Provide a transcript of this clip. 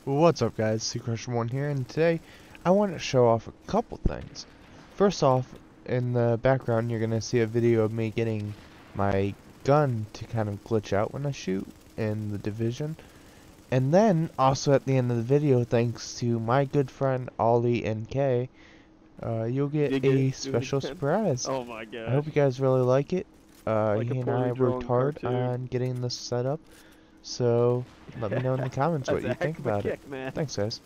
What's up guys, SeaCrusher1 here, and today I want to show off a couple things. First off, in the background you're going to see a video of me getting my gun to kind of glitch out when I shoot in the Division. And then, also at the end of the video, thanks to my good friend Ollie and Kay, you'll get a special surprise. Oh my I hope gosh. you guys really like it. Like a He and poorly I worked drawn hard cartoon. on getting this set up. So, let me know in the comments what That's you a think heck of a about it. kick, man. Thanks, guys.